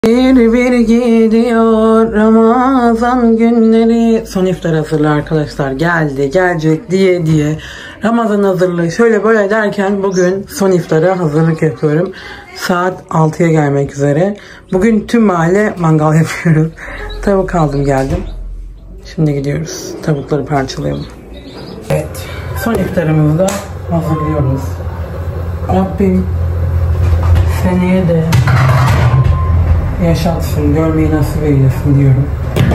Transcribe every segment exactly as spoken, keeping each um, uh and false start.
Bir bir gidiyor Ramazan günleri. Son iftar hazırlığı arkadaşlar, geldi gelecek diye diye Ramazan hazırlığı şöyle böyle derken bugün son iftara hazırlık yapıyorum. Saat altıya gelmek üzere. Bugün tüm mahalle mangal yapıyoruz. Tavuk aldım geldim. Şimdi gidiyoruz tavukları parçalayalım. Evet, son iftarımızı da hazırlıyoruz. Rabbim seneye de yaşatsın, görmeyi nasip eylesin diyorum.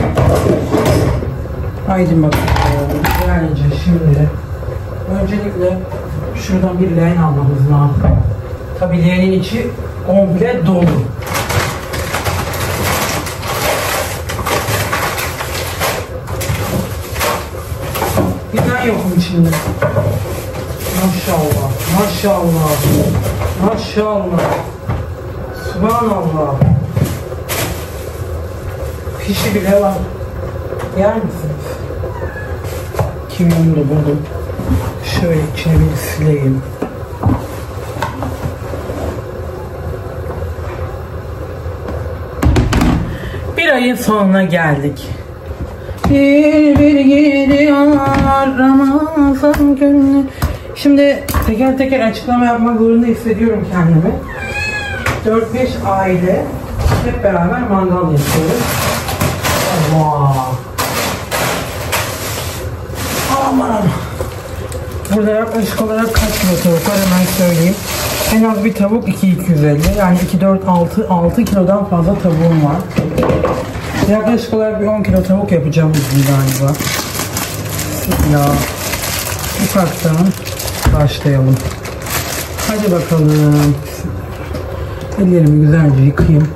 Haydi bakalım. Güzelce şimdi öncelikle şuradan bir leğen almamız lazım. Tabii leğenin içi komple dolu. Bir tane yokum içinde. Maşallah, maşallah, maşallah, subhanallah. Pişi bile var. Yer misiniz? Kimyonu da buldum. Şöyle içine bir sileyim. Bir ayın sonuna geldik. Bir bir gidiyor Ramazan günü. Şimdi teker teker açıklama yapmak zorunda hissediyorum kendimi. dört beş aile hep beraber mangal yapıyoruz. Allah. Aman. Burada yaklaşık olarak kaç kilo tavuk var hemen söyleyeyim. En az bir tavuk iki iki yüz elli. Yani iki dört altı altı kilodan fazla tavuğum var. Yaklaşık olarak bir on kilo tavuk yapacağım bugün galiba. Ya ufaktan başlayalım. Hadi bakalım. Ellerimi güzelce yıkayayım.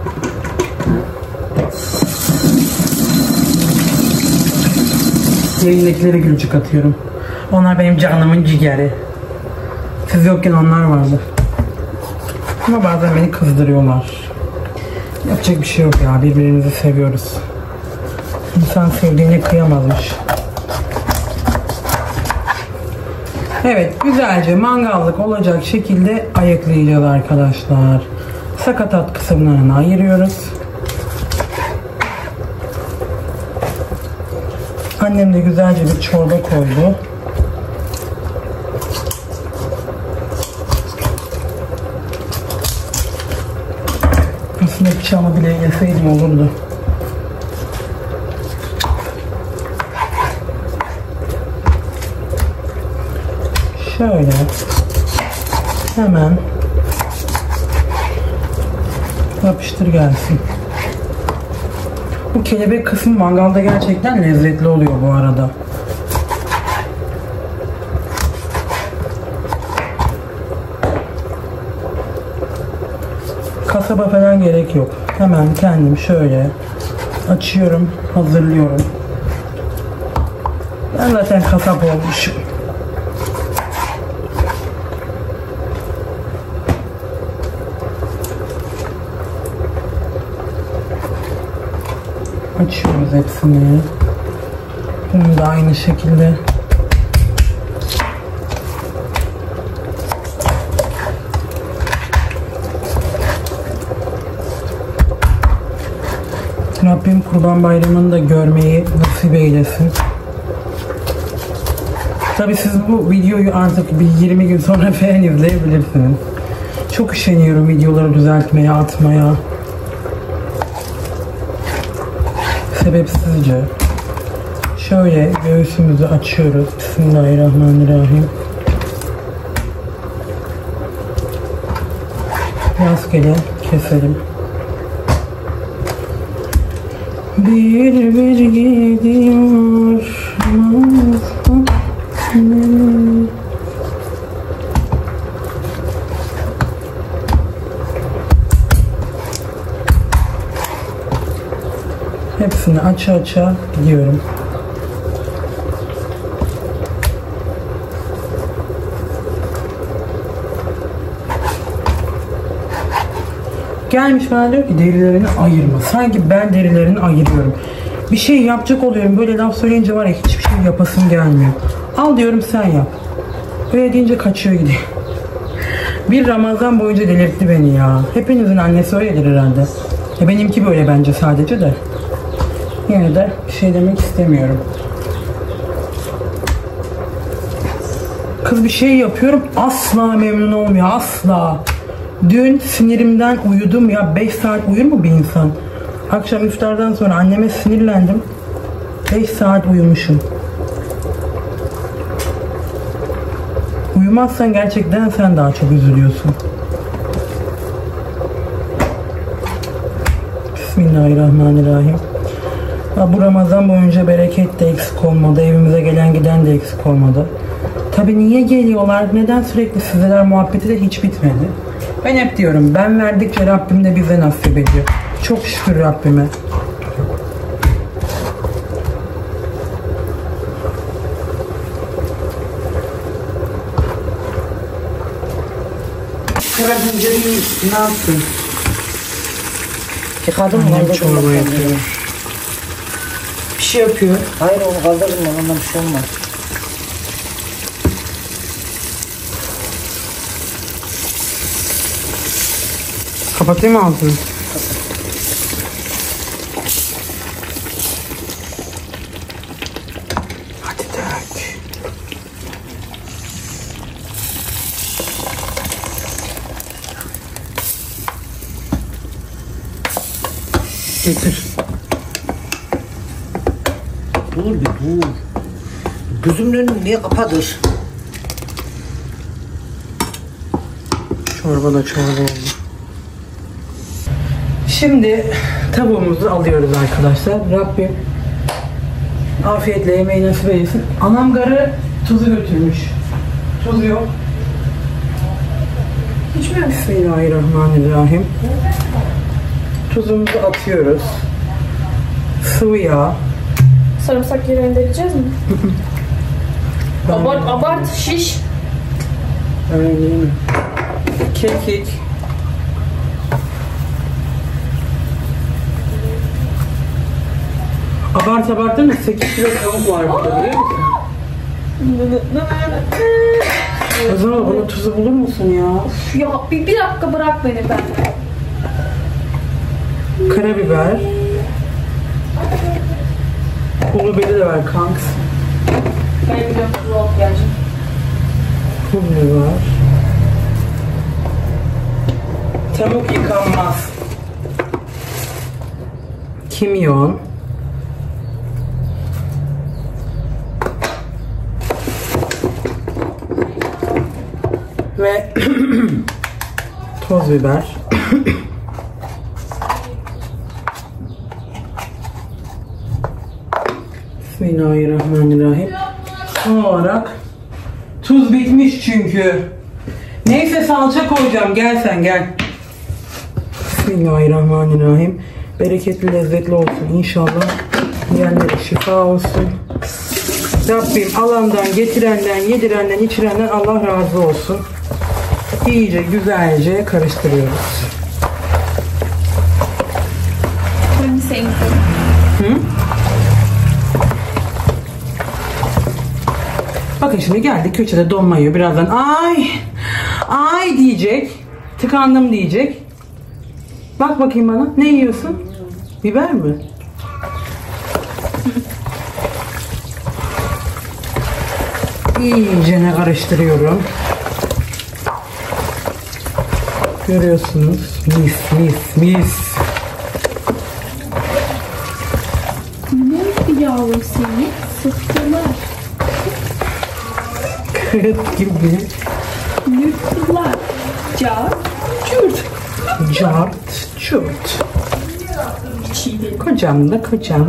Yayındakilere gülücük atıyorum. Onlar benim canımın ciğeri. Siz yokken onlar vardı. Ama bazen beni kızdırıyorlar. Yapacak bir şey yok ya. Birbirimizi seviyoruz. İnsan sevdiğine kıyamazmış. Evet, güzelce mangallık olacak şekilde ayıklayacağız arkadaşlar. Sakatat kısımlarını ayırıyoruz. Annem de güzelce bir çorba koydu. Aslında bıçağımı bile yeseydim olurdu. Şöyle hemen yapıştır gelsin. Bu kelebek kısmı mangalda gerçekten lezzetli oluyor bu arada. Kasaba falan gerek yok. Hemen kendim şöyle açıyorum, hazırlıyorum. Ben zaten kasap olmuşum. Açıyoruz hepsini. Bunu da aynı şekilde. Rabbim Kurban Bayramı'nı da görmeyi nasip eylesin. Tabi siz bu videoyu artık bir yirmi gün sonra falan izleyebilirsiniz. Çok üşeniyorum videoları düzeltmeye, atmaya. Sebepsizce. Şöyle göğsümüzü açıyoruz. Bismillahirrahmanirrahim. Rastgele keselim. Bir bir gidiyor. Hepsini aça aça gidiyorum. Gelmiş bana diyor ki derilerini ayırma. Sanki ben derilerini ayırıyorum. Bir şey yapacak oluyorum. Böyle laf söyleyince var ya hiçbir şey yapasım gelmiyor. Al diyorum sen yap. Öyle deyince kaçıyor gidiyor. Bir Ramazan boyunca delirtti beni ya. Hepinizin annesi öyledir herhalde. Ya benimki böyle bence sadece de. Yine de bir şey demek istemiyorum. Kız bir şey yapıyorum asla memnun olmuyor, asla. Dün sinirimden uyudum ya, beş saat uyur mu bir insan? Akşam iftardan sonra anneme sinirlendim. beş saat uyumuşum. Uyumazsan gerçekten sen daha çok üzülüyorsun. Bismillahirrahmanirrahim. Ya bu Ramazan boyunca bereket de eksik olmadı. Evimize gelen giden de eksik olmadı. Tabii niye geliyorlar? Neden sürekli sizler muhabbeti de hiç bitmedi? Ben hep diyorum, ben verdikçe Rabbim de bize nasip ediyor. Çok şükür Rabbime. Karabuncarıyı ne yaptın? Yıkadım mı? Annem çorba yapıyor. Bir şey yapıyor. Hayır onu kaldırdım ben, ondan bir şey olmaz. Kapatayım mı ağzını? Hadi dök. Getir. Dur bir dur. Gözümün önünü niye kapatır? Çorba da çorba oldu. Şimdi tavuğumuzu alıyoruz arkadaşlar. Rabbim afiyetle yemeği nasip eylesin. Anam garı tuzu götürmüş. Tuz yok. Hiç mi? Bismillahirrahmanirrahim. Tuzumuzu atıyoruz. Sıvı yağ. Sarımsak yeri rendeleyeceğiz mi? abart, abart, şiş. Öyle değil mi? Kekik. Abart abartır mı? sekiz kilo tavuk var burada, biliyor musun? O zaman bunun tuzu bulur musun ya? Ya bir, bir dakika bırak beni ben. Karabiber. Pul biberi de ver kanks. Ben biliyorum tuzlu olup geleceğim. Pul biber. Tavuk yıkanmaz. Kimyon. Ve toz biber. Bismillahirrahmanirrahim. Son olarak tuz bitmiş çünkü. Neyse salça koyacağım. Gel sen gel. Bismillahirrahmanirrahim. Bereketli, lezzetli olsun inşallah. Yiyenlere şifa olsun. Rabbim alandan, getirenden, yedirenden, içirenden Allah razı olsun. İyice, güzelce karıştırıyoruz. Ben bir sevmiyorum. Hı? Bakın şimdi geldik, köçede donma yiyor. Birazdan ay, ay diyecek. Tıkandım diyecek. Bak bakayım bana. Ne yiyorsun? Biber mi? İyice ne karıştırıyorum. Görüyorsunuz. Mis mis mis. Ne yavrum seni? Sıktılar. Kırıt gibi. Yırttılar. Car. Çürt. Cart. Çürt. Kocam da kocam.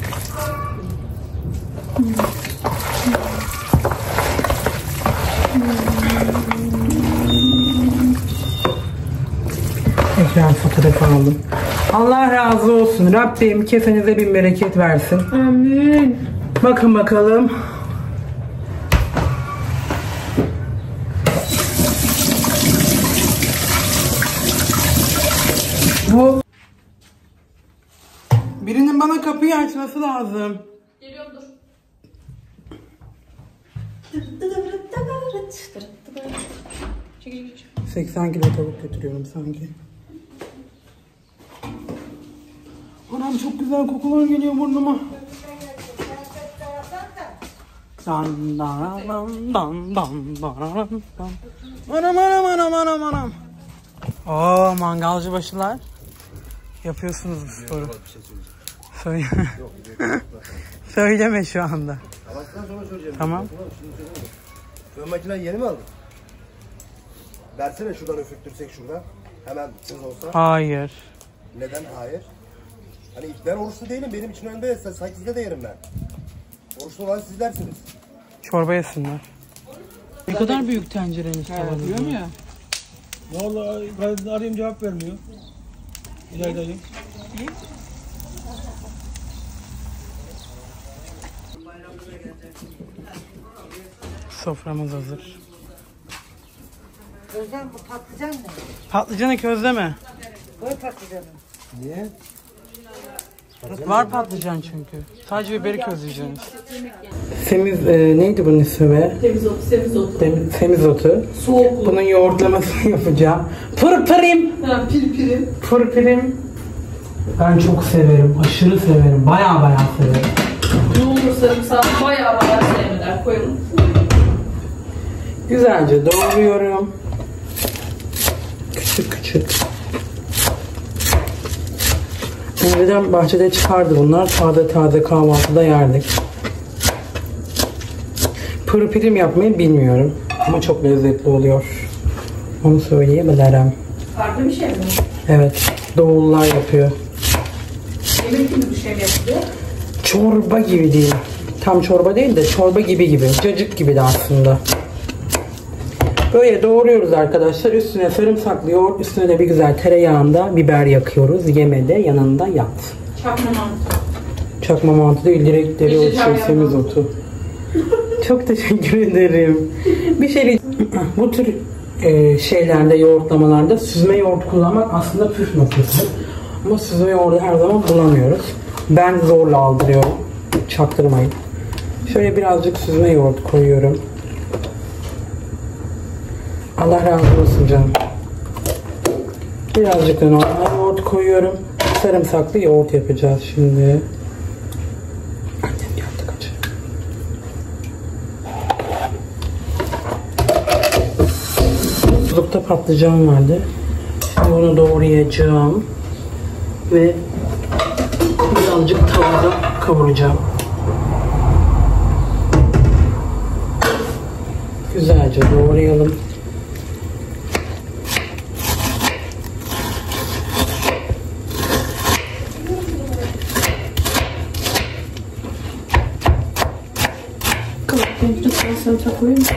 Ekran fotoğrafı aldım. Allah razı olsun. Rabbim kesenize bin bereket versin. Amin. Bakın bakalım. Bu birinin bana kapıyı açması lazım. Geliyorum dur. Çekil çekil. seksen kilo tavuk götürüyorum sanki. Anam çok güzel kokular geliyor burnuma. Dan dan dan dan dan dan dan. Anam anam anam anam anam. Oo, mangalcı başılar. Yapıyorsunuz bu sporu. Söyle. Söyleme şu anda. Tamam. Fön makineyi yeni mi aldın? Versene şuradan üfürttürsek şuradan. Hemen siz olsa. Hayır. Neden hayır? Hani ben oruçlu değilim, benim için önde sakizde de yerim ben. Oruçlu olan sizlersiniz. Çorba yesinler. Ne kadar büyük tencereniz tavanı biliyor musun ya? Vallahi ben arayayım cevap vermiyor. İlaydayım. Soframız hazır. Gözden bu patlıcan ne? Patlıcanı közleme. Koy patlıcanı. Niye? Var patlıcan çünkü. Sadece biberi közleyeceğiz. Semiz, e, neydi bunun ismi be? Semizotu, semizotu. Dem- Semizotu. Soğuk. Bunun yoğurtlamasını yapacağım. Pırpırım. Ha, pirpirim. Pırpırım. Ben çok severim. Aşırı severim. Baya baya severim. Ne olur sarımsağı bayağı bayağı sevmeler koyalım. Güzelce doğruyorum. Küçük küçük. Önceden bahçede çıkardı bunlar. Taze taze kahvaltıda yerdik. Pırpirim yapmayı bilmiyorum. Ama çok lezzetli oluyor. Onu söyleyebilirim. Farklı bir şey mi? Evet. Doğullar yapıyor. Yemek gibi bir şey mi yapılıyor? Çorba gibi değil. Tam çorba değil de çorba gibi gibi. Cacık gibi de aslında. Böyle doğruyoruz arkadaşlar. Üstüne sarımsaklı yoğurt, üstüne de bir güzel tereyağında biber yakıyoruz. Yemede yanında yat. Çakma mantı. Çakma mantı değil, direkt dereotu, Vejetaryen şey, semizotu. Çok teşekkür ederim. Bir şey bu tür e, şeylerde, yoğurtlamalarda süzme yoğurt kullanmak aslında püf noktası. Ama süzme yoğurdu her zaman bulamıyoruz. Ben zorla aldırıyorum. Çaktırmayın. Şöyle birazcık süzme yoğurt koyuyorum. Allah razı olsun canım. Birazcık da normal yoğurt koyuyorum. Sarımsaklı yoğurt yapacağız şimdi. Annem geldi kaçıyor. Buzlukta patlıcan vardı. Şimdi bunu doğrayacağım. Ve birazcık tavada kavuracağım. Güzelce doğrayalım. Lütfen sarımsak koyayım mı?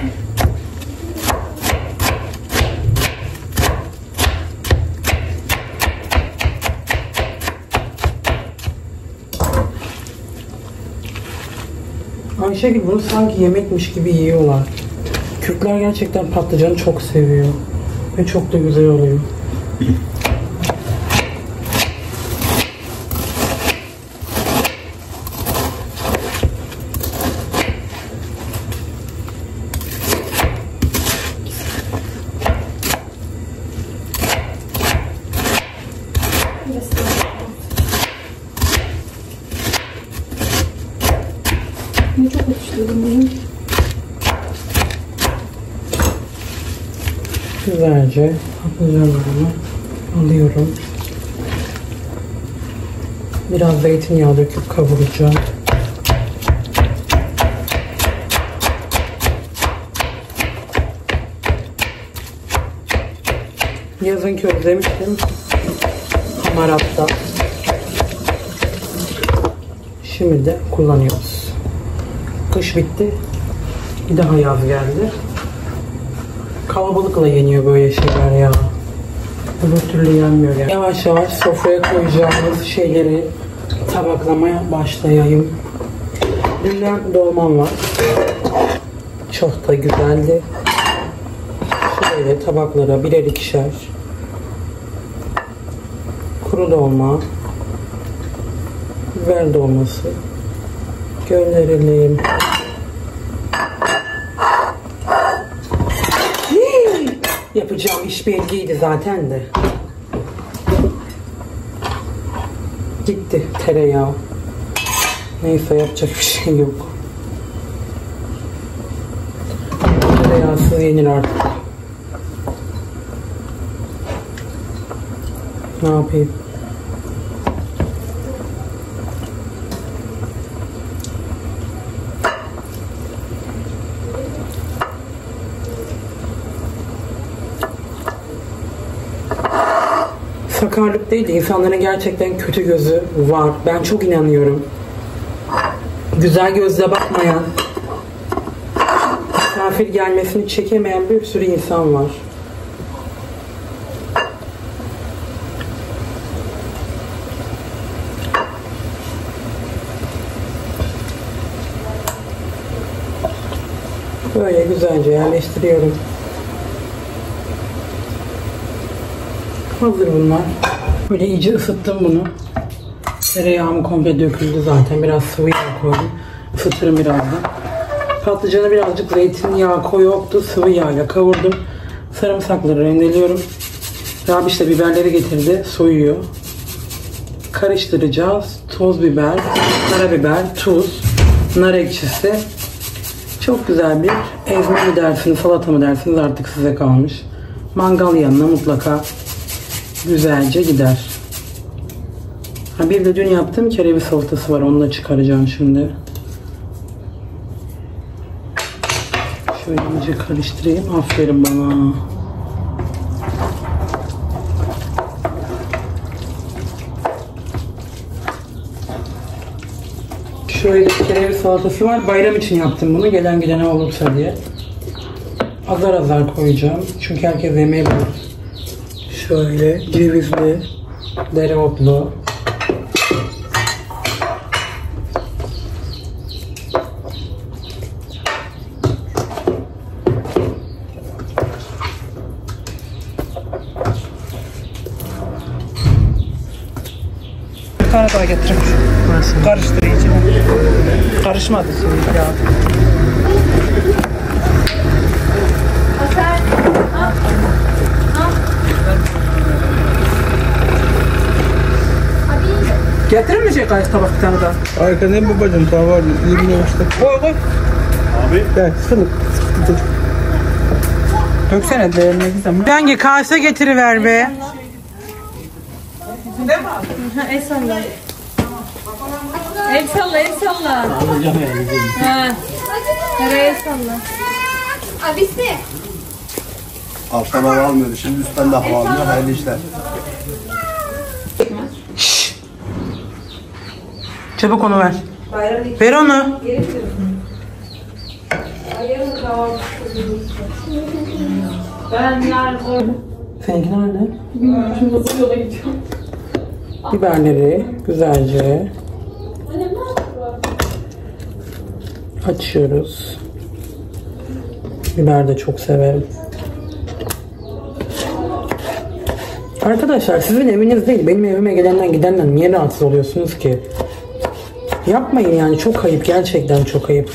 Ayşegül bunu sanki yemekmiş gibi yiyorlar. Kürtler gerçekten patlıcanı çok seviyor. Ve çok da güzel oluyor. Ne çok atıştırdım bunu. Güzelce patlıcanlarımı alıyorum. Biraz zeytinyağı döküp kavuracağım. Yazın közlemiştim. Hamaratta. Şimdi de kullanıyoruz. Kış bitti. Bir daha yaz geldi. Kalabalıkla yeniyor böyle şeyler ya. Öbür türlü yenmiyor ya. Yavaş yavaş sofraya koyacağımız şeyleri tabaklamaya başlayayım. Dünden dolmam var. Çok da güzeldi. Şöyle tabaklara birer ikişer. Kuru dolma. Biber dolması. Gönderelim. Yapacağım iş belliydi zaten de. Gitti tereyağı. Neyse yapacak bir şey yok. Tereyağsız yenir artık. Ne yapayım? Sakarlık değil de insanların gerçekten kötü gözü var. Ben çok inanıyorum. Güzel gözle bakmayan, misafir gelmesini çekemeyen bir sürü insan var. Böyle güzelce yerleştiriyorum. Hazır bunlar. Böyle iyice ısıttım bunu. Tereyağım komple döküldü zaten. Biraz sıvı yağ koydum. Isıtırım birazdan. Patlıcanı birazcık zeytinyağı koyuyordu. Sıvı yağla kavurdum. Sarımsakları rendeliyorum. Rabiş de biberleri getirdi. Soyuyor. Karıştıracağız. Toz biber, karabiber, tuz, nar ekşisi. Çok güzel bir ezme mi dersiniz, salata mı dersiniz artık size kalmış. Mangal yanına mutlaka güzelce gider. Ha, bir de dün yaptığım kereviz salatası var. Onu da çıkaracağım şimdi. Şöyle iyice karıştırayım. Aferin bana. Şöyle kereviz salatası var. Bayram için yaptım bunu. Gelen gidene olursa diye. Azar azar koyacağım. Çünkü herkes yemeği bulur. Şöyle cevizli, dereotlu. Bir tane daha getireyim. Nasıl? Karıştırıcı. Karışmadı şimdi ya. Getirir mi şey karşı tabak bir tane daha? Arkada babacım daha var. yirmi yaşta. Koy koy. Abi. Gel sınıf. Döksene değerine güzel. Hangi kase getiriver be. El salla. El salla, el salla. Ha. Nereye el salla? Abisi. Alttan hava almıyordu. Şimdi üstten de hava almıyor. Hayırlı işler. Çabuk onu ver. Ver onu. Ben yarın orada. Seninki nerede? Şimdi bu yola gidiyorum. Biberleri güzelce açıyoruz. Biber de çok severim. Arkadaşlar sizin eviniz değil, benim evime gelenden gidenden niye rahatsız oluyorsunuz ki? Yapmayın yani, çok ayıp, gerçekten çok ayıp.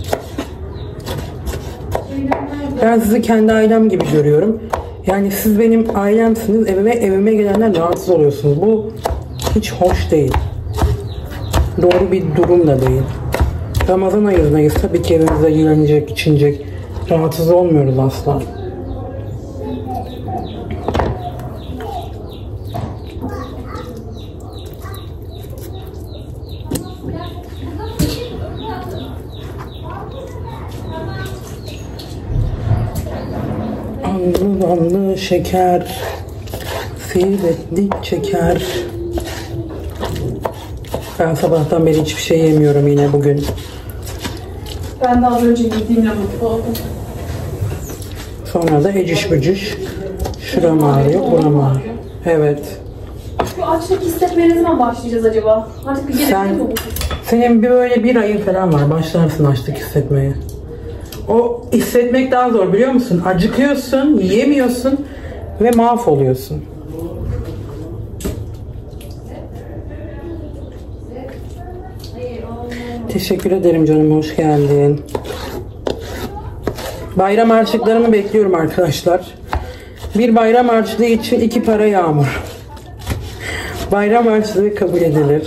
Ben sizi kendi ailem gibi görüyorum. Yani siz benim ailemsiniz, evime evime gelenden rahatsız oluyorsunuz. Bu hiç hoş değil. Doğru bir durum da değil. Ramazan ayındayız. Tabii ki evimize gelinecek, içinecek. Rahatsız olmuyoruz asla. Anlı anlı şeker, seyretlik çeker. Ben sabahtan beri hiçbir şey yemiyorum yine bugün. Ben de az önce yediğimle mutlu oldum. Sonra da eciş bücüş. Şuram ağrıyor, buram ağrıyor. Evet. Şu açlık hissetmeye ne zaman başlayacağız acaba? Artık bir gelebilir Sen, mi bu? senin bir böyle bir ayın falan var. Başlarsın açlık hissetmeye. O hissetmek daha zor, biliyor musun? Acıkıyorsun, yiyemiyorsun ve mahvoluyorsun. Teşekkür ederim canım, hoş geldin. Bayram harçlıklarımı bekliyorum arkadaşlar. Bir bayram harçlığı için iki para yağmur. Bayram harçlığı kabul edilir.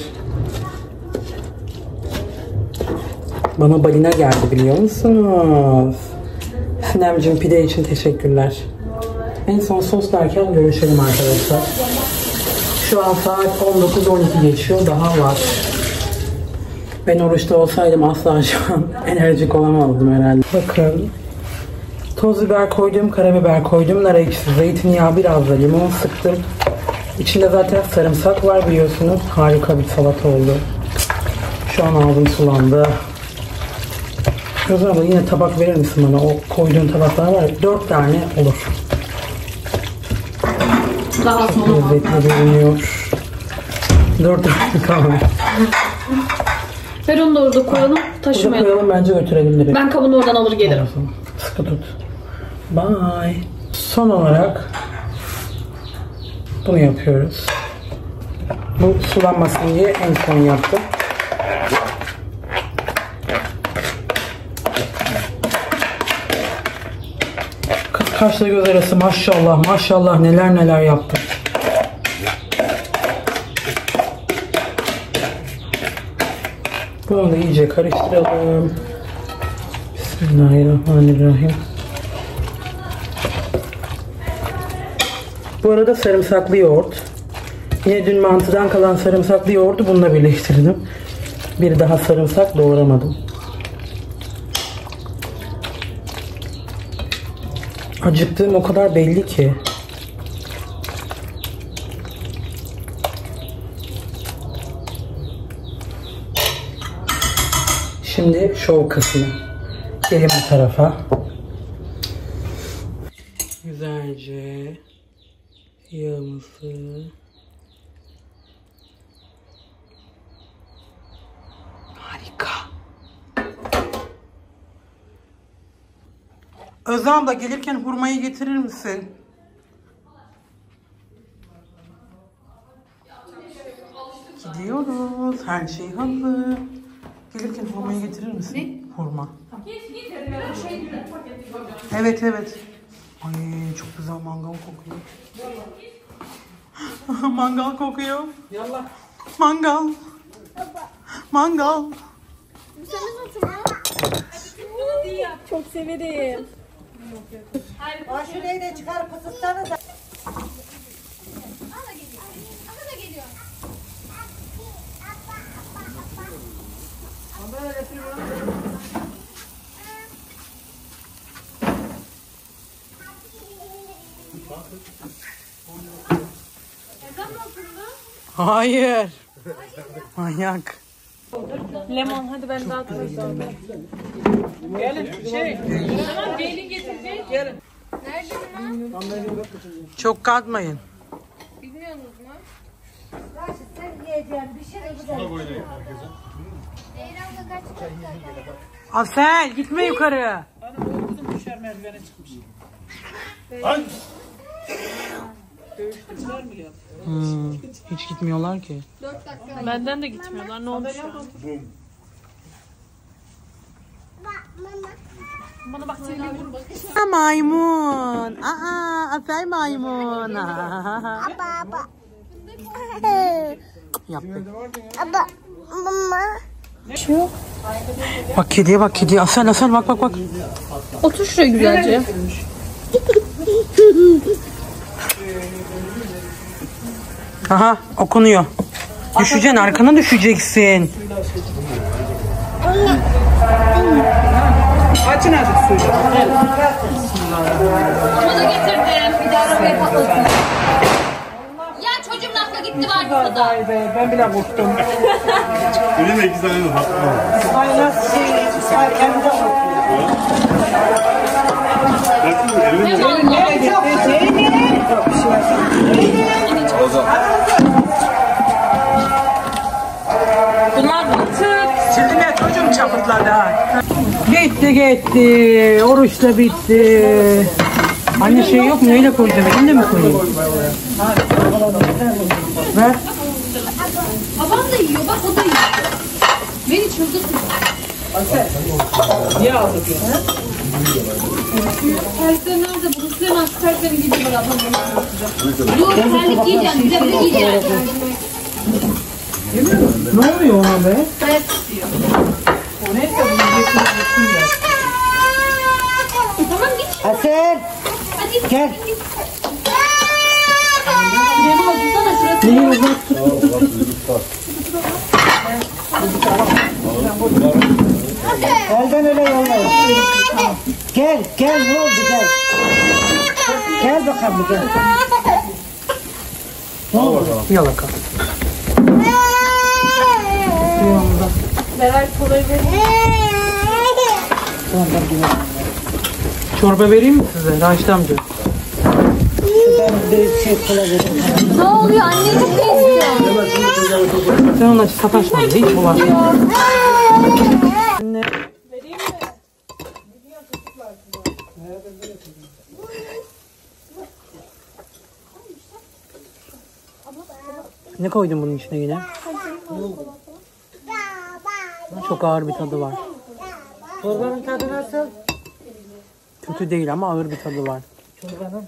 Bana balina geldi biliyor musunuz? Sinemciğim pide için teşekkürler. En son sos derken görüşelim arkadaşlar. Şu an saat on dokuz on iki geçiyor. Daha var. Ben oruçta olsaydım asla şu an enerjik olamazdım herhalde. Bakın. Toz biber koydum, karabiber koydum, nar ekşisi, zeytinyağı, biraz da limon sıktım. İçinde zaten sarımsak var biliyorsunuz. Harika bir salata oldu. Şu an ağzım sulandı. Gözler abla yine tabak verir misin bana? O koyduğun tabaklar var ya, dört tane olur. Daha sonra. Lezzetli görünüyor. Dört tane tamam. Ver onu da orada koyalım. Burada Taşımayalım. koyalım bence götürelim direkt. Ben kabını oradan alır gelirim. Sıkı tut. Bye. Son olarak bunu yapıyoruz. Bu sulanmasın diye en son yaptım. Kız kaşla göz arası maşallah maşallah neler neler yaptım. Bunu da iyice karıştıralım. Bismillahirrahmanirrahim. Bu arada sarımsaklı yoğurt. Yine dün mantıdan kalan sarımsaklı yoğurdu bununla birleştirdim. Bir daha sarımsak doğramadım. Acıktığım o kadar belli ki. Şimdi şov kısmı. Gelin bu tarafa. Güzelce yağımızı harika. Özlem da gelirken hurmayı getirir misin? Gidiyoruz. Her şey hazır. Gelirken hurmayı getirir misin? Ne? Hurma. Evet evet. Ay çok güzel mangal kokuyor. Mangal kokuyor. Yallah. Mangal. Mangal. Çok severim. Aa şurayı da çıkar pısıtsanız da. Hayır. Manyak. Lemon hadi ben daha koyacağım. Gelin şey. Tamam Ceylin getirecek. Gelin. Çok katmayın. Bilmiyorsunuz mu? Raşit sen yiyeceğin bir şey de güzel. Asel gitme yukarı. Bana oğlum düşer merdivene çıkmış. Ay! Dövüştüler mi ya? Hmm, hiç gitmiyorlar ki. Benden de gitmiyorlar. Ne oldu şu an? Bana bak seni vur bak. Maymun. Aa, Asel maymun. Aba aba. Yaptık. Aba. Mama. Bak kediye bak kediye. Asel Asel bak bak bak. Otur şuraya güzelce. Aha okunuyor. Düşeceksin arkana düşeceksin. Açın azıcık suyu. Onu da getirdim. Bir daha arabaya patlasın. Ya çocuğun aklı gitti var burada. Vay be ben bile korktum. Benim de iki tane de hakkım var. Aynen şey. Kendine Bakın elimde bak. Nereye gitti? Zeynep. Bir şey var. Bunlar batık. Şimdi ne çocuğum çapıtladı ha. Gitti gitti. Oruç da bitti. Anne şey yok mu? Neyle koyacağım? Elinde mi koyayım? Ver. Babam da yiyor bak o da yiyor. Beni çıldırtma. Niye aldın ya? Terlikler nerede? Bu Süleyman şu terliklerini giydirme ablam. Dur terlik giyeceğim. Bize bile giyeceğim. Ne oluyor ona be? Evet diyor. O neyse bunu getirip ya. Tamam git. Asel. Hadi Gel. git. Süleyman otursana şurası. Neyi uzak tut. Elden öyle yollayın. Gel, gel ne oldu gel. Gel bakalım gel. Ne oldu? Yalaka. Beray kolayı verin. Çorba vereyim mi size Raşit amca? Ben bir şey kola vereyim. Ne oluyor? Anneciğim ne istiyor? Sen onunla sataşma. Hiç bulaşma. Anne. Ne koydun bunun içine yine? Çok ağır bir tadı var. Çorbanın tadı nasıl? Kötü değil ama ağır bir tadı var. Çorbanın.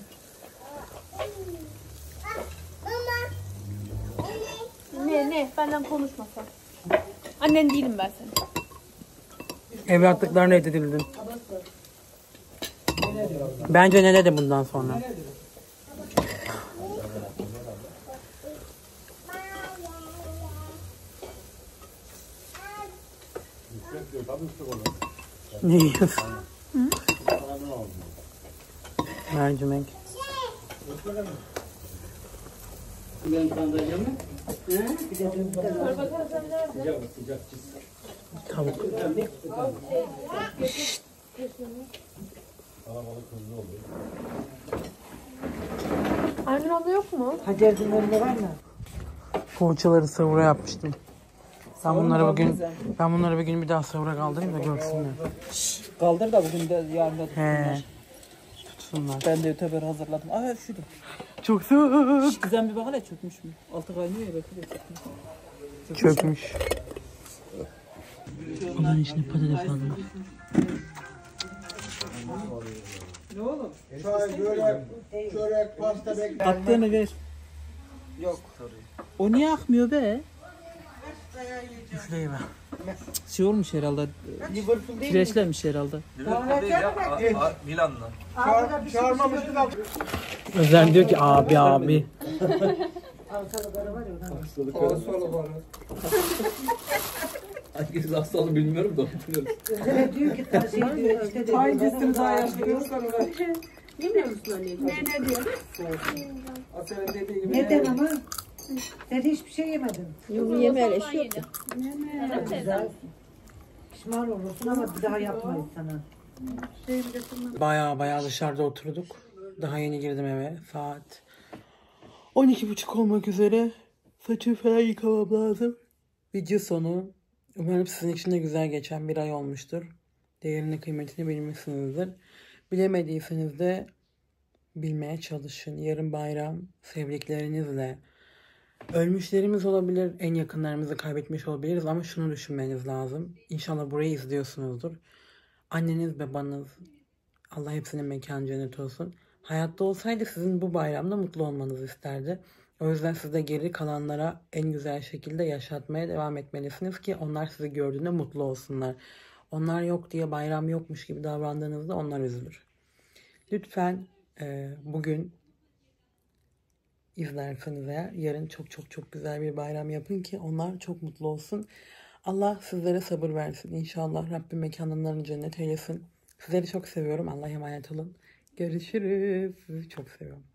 Ne ne? Benden konuşma sen. Annen değilim ben senin. Evlatlıklarına reddedildin. Bence nene de bundan sonra. Ne yiyorsun? Mercimek. Tavuk. Annen abla yok mu? Hacer'in önünde var mı? Poğaçaları sahura yapmıştım. Ben bunları bugün ben bunları bugün bir daha sahura kaldırayım da görsünler. Kaldır da bugün de yarın da He. Tutsunlar. ben de öteber hazırladım. Aa şuydu. Çok soğuk. Güzel bir bakana çökmüş mü? Altı kaynıyor ya belki de çökmüş. Çökmüş. Bunun içine patates aldım. Çay, börek, çörek, pasta bek. Attığını ver. Yok. O niye akmıyor be? Üfleyi ver. Şey olmuş herhalde. Kireçlenmiş herhalde. Milan'dan. Çağırmamıştık abi. Özel diyor ki abi abi. Hangisi hastalığı bilmiyorum da hatırlıyorum. Evet diyor ki ta şey diyor işte diyor. Hangisini daha yaşlıyoruz? Bilmiyor musun anneciğim? Ne ne diyor? Asel'in dediği gibi. Neden ama? Sen hiçbir şey yemedin. Yok yemeğiyle şey yok. Güzel. Pişman olursun ama bir daha yapmayız sana. Baya baya dışarıda oturduk. Daha yeni girdim eve. Saat on iki buçuk olmak üzere. Saçımı falan yıkamam lazım. Video sonu. Umarım sizin için de güzel geçen bir ay olmuştur. Değerini kıymetini bilmişsinizdir. Bilemediyseniz de bilmeye çalışın. Yarın bayram sevdiklerinizle. Ölmüşlerimiz olabilir, en yakınlarımızı kaybetmiş olabiliriz ama şunu düşünmeniz lazım. İnşallah burayı izliyorsunuzdur. Anneniz, babanız, Allah hepsinin mekanı cennet olsun. Hayatta olsaydı sizin bu bayramda mutlu olmanızı isterdi. O yüzden siz de geri kalanlara en güzel şekilde yaşatmaya devam etmelisiniz ki onlar sizi gördüğünde mutlu olsunlar. Onlar yok diye bayram yokmuş gibi davrandığınızda onlar üzülür. Lütfen e, bugün izlerseniz eğer yarın çok çok çok güzel bir bayram yapın ki onlar çok mutlu olsun. Allah sizlere sabır versin. İnşallah Rabbim mekanlarını cennet eylesin. Sizleri çok seviyorum. Allah'a emanet olun. Görüşürüz. Sizi çok seviyorum.